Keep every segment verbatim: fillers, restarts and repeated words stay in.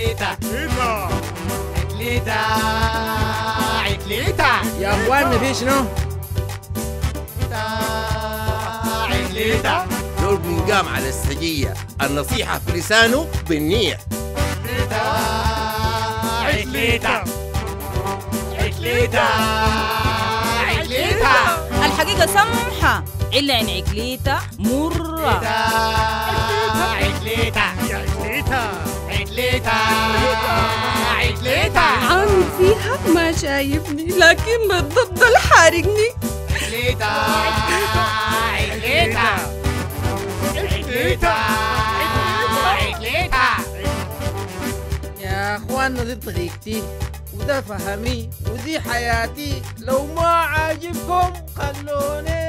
عتليتا عتليتا عتليتا يا اخواننا في شنو؟ عتليتا لو بنقام على السجية النصيحة في لسانه بالنية. عتليتا عتليتا عتليتا الحقيقة سمحة إلا عن عكليتا مرة. عتليتا عتليتا عتليتا عتليتا عامل فيها ما شايفني لكن بالضبط الحارقني. عتليتا عتليتا عتليتا عتليتا يا اخواننا دي طريقتي وده فهمي ودي حياتي، لو ما عاجبكم خلوني.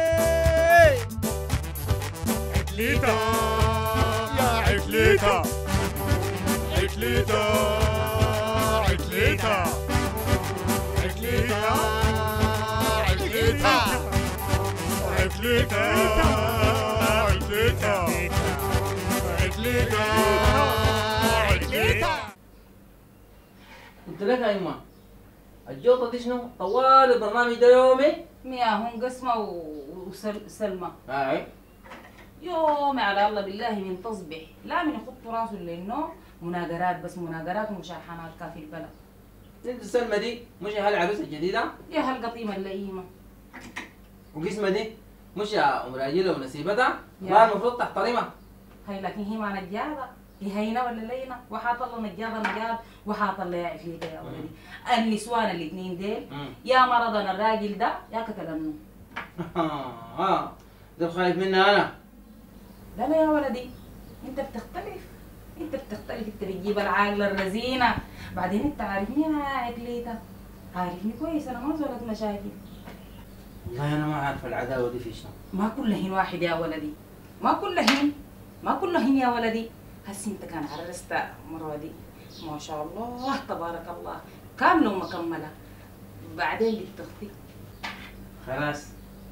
عتليتا يا عتليتا عتليتا عتليتا عتليتا عتليتا عتليتا عتليتا عتليتا عتليتا قلت لك يا ايمان الجوطه دي شنو؟ طوال البرنامج ده يومي؟ مياهن قسمة وسلمى. اي يومي على الله بالله من تصبح لا من يخط راسه للنوم، مناقرات بس مناقرات ومشاحنات كافي البلد. انت سلمى دي مش هالعروسه الجديده؟ يا هالقطيمة اللئيمة. وقسمه دي مش ام راجله ونسيبتها؟ يا. ما المفروض تحترمها. هي لكن هي ما نجابة، هي هينة ولا لينة؟ وحاط الله نجابة نجاب وحاط الله يا عفريتة يا ولدي. النسوان الاثنين ديل يا مرضنا الراجل ده يا كتلنه. اه ده خايف مني انا. لا لا يا ولدي انت بتختلف، انت بتختلف، انت بتجيب العاقلة الرزينة. بعدين انت عارفني يا عقليتة، عارفني كويس انا ما زولت مشاكل. والله انا ما عارف العداوه دي في شنو. ما كلهن واحد يا ولدي، ما كلهن ما كلهن يا ولدي. هسي انت كان عرست مرة دي ما شاء الله تبارك الله كاملة ومكملة، بعدين بتختي. خلاص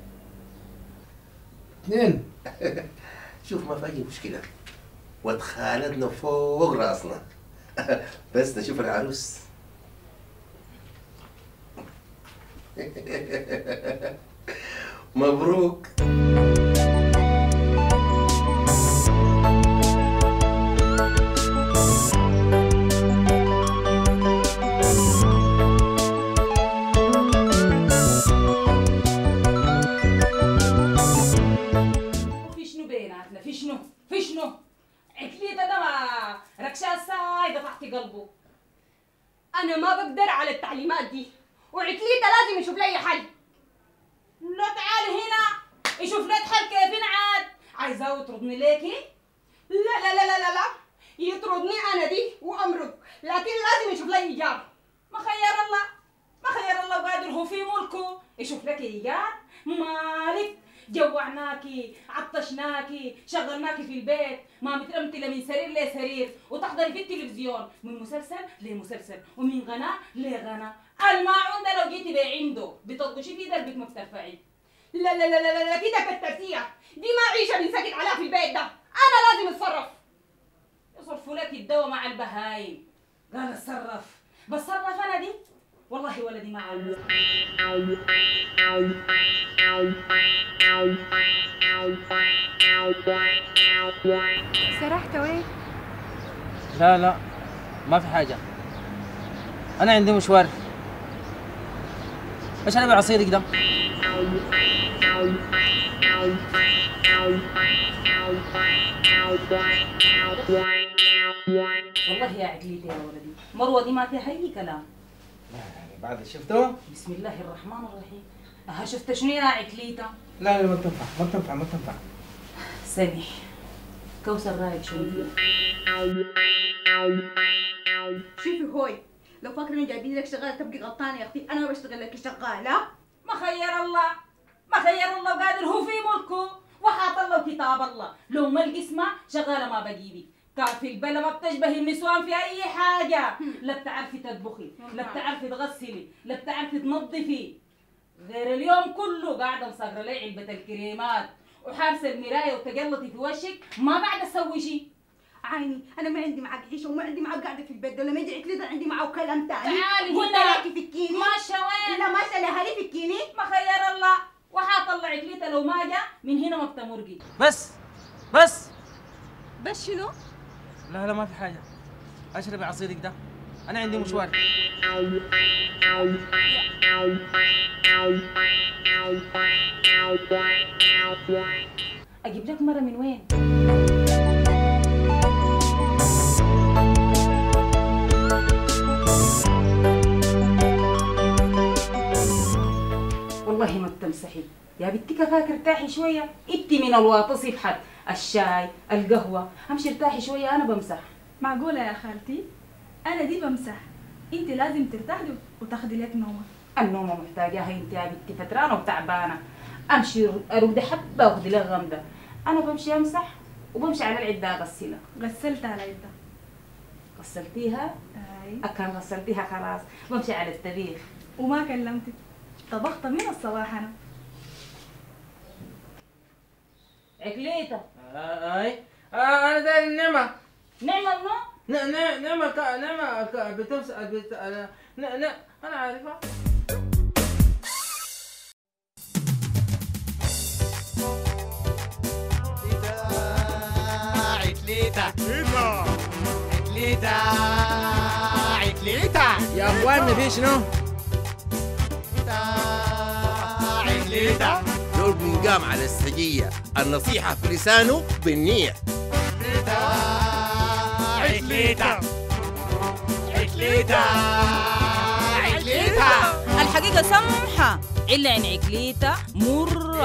اثنين شوف ما في أي مشكلة واتخالدنا فوق راسنا بس نشوف العروس. مبروك. في شنو بيناتنا؟ في شنو؟ في شنو؟ عكليتة ده ما ركشاس سايدة تحت قلبه. أنا ما بقدر على التعليمات دي، وعتليتة لازم يشوف لي حل. لا تعالي هنا يشوف لك حل كيفين عاد. عايزاه يطردني ليكي؟ لا لا لا لا لا لا يطردني أنا دي وأمرض، لكن لازم يشوف لي إيجاب. ما خير الله، ما خير الله قادر هو في ملكه يشوف لك ايجاد. مالك جوعناكي عطشناكي شغلناكي في البيت، ما مترمتله من سرير لسرير وتحضري في التلفزيون من مسلسل لمسلسل ومن غناء لغناء. الماعون ده لو جيتي بعنده بتطبشي في دربك ما بترفعي. لا لا لا لا لا كده كترتيها، دي ما عيشة بنسكت عليها في البيت ده، أنا لازم أتصرف. يصرفوا لك الدواء مع البهايم. قال اتصرف، بتصرف انا دي والله ولدي ما عاوز. سرحت وين؟ لا لا ما في حاجه، انا عندي مشوار. ايش انا بعصيرك ده؟ والله يا عقليتي يا ولدي مروه دي ما فيها اي كلام. بعد شفته؟ بسم الله الرحمن الرحيم. ها شفت شنو يا عقليته؟ لا لا ما تنفع ما تنفع ما تنفع. سامح كوثر رايك شنو فيها؟ شوفي هوي، لو فاكرة إنه جايبين لك شغالة تبقي غلطانة يا أختي، أنا ما بشتغل لك شغالة. ما خير الله، ما خير الله وقادر هو في ملكه وحاط الله وكتاب الله. لو ما القسمة شغالة ما بجيبك. كان في البلا ما بتشبه النسوان في أي حاجة، لا بتعرفي تطبخي، لا بتعرفي تغسلي، لا بتعرفي تنظفي. غير اليوم كله قاعدة مصغرة لي علبة الكريمات وحارسة المراية وتجلطي في وشك، ما بعد أسوي شيء. عيني انا ما عندي معك عيشه وما عندي معك قاعده في البيت ده، لما يجي عتلي عندي معه كلام تاني. تعالي قلت هنا. لك فكيني ماشيه وين؟ لا ماشيه لهالي فكيني. ما خير الله، وحاطلع عقليته لو ما جا من هنا ما بتمرقي. بس بس بس شنو؟ لا لا ما في حاجة، اشربي عصيرك ده، أنا عندي مشوار. اجيب لك مره من وين؟ والله ما بتمسحي يا بنتي، كفاك ارتاحي شويه. انت من الواطه صفحت الشاي القهوه، امشي ارتاحي شويه انا بمسح. معقولة يا خالتي؟ أنا دي بمسح، أنت لازم ترتاحي وتاخدي لك نومة. النومه محتاجاها انت يا بنتي، فترانه وتعبانه. امشي ارد حبه واخدي لها غمده. انا بمشي امسح وبمشي على العده اغسلها. غسلت على يدها. غسلتيها؟ أي. أكان غسلتيها خلاص، بمشي على الطبيخ. وما كلمتك، طبخت من الصباح أنا. عقليتها. اي آه انا داير النعمة. نعمة منو؟ ن- ن- نعمة ك- نعمة ك- بتمس بت... انا ن... ن... انا عارفها. عتليتا عتليتا عتليتا يا اخواننا في شنو؟ عتليتا دول بنقام على السجية، النصيحة في لسانه بالنية. عتليتا عتليتا عتليتا الحقيقة سمحة إلا إن عقليتها مرة.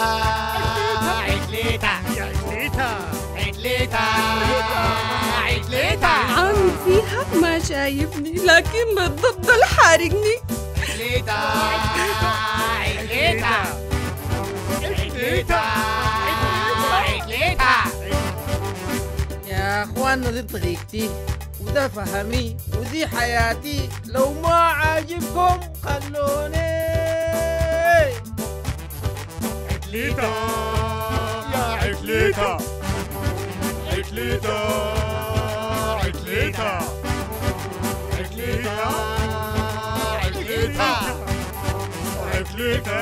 عتليتا عتليتا عتليتا عتليتا عامل فيها ما شايفني، لكن بالضبط الحارقني. عتليتا عتليتا عتليتا عتليتا يا اخواننا دي طريقتي وده فهمي ودي حياتي، لو ما عاجبكم خلوني. عتليتا يا عتليتا عتليتا عتليتا عتليتا عتليتا عتليتا